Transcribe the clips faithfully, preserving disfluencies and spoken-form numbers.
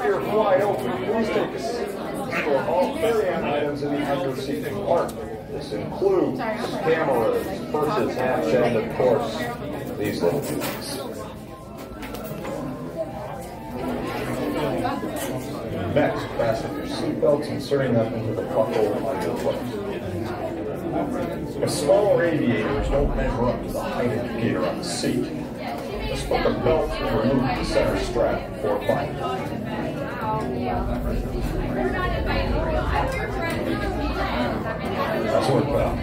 your flight open, please take a seat. Store all carry-on items in the under-seat compartment. This includes cameras, purses, hats, and of course, these little things. Next, fasten your seatbelts, inserting them into the buckle on your foot. If smaller aviators don't measure up to the height indicator on the seat, just put the belt and remove the center strap before flying. That's worked well.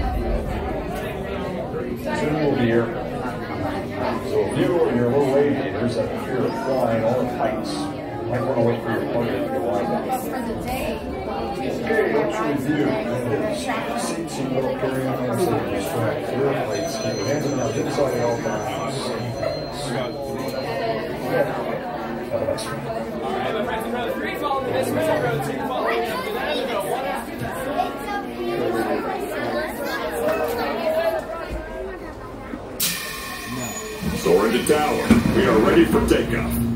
Soon we'll be here. So if you or your little aviators have a fear of flying all at heights, you might want to wait for your plane if you wind up. Okay, let's review. Seat, seat belt, carry on, and safety strap. Your plates, keep your hands out inside all times. Have a nice one. All right, my friends, row three, follow the best row, row two, follow the best row, one after that. Soar into tower. We are ready for takeoff.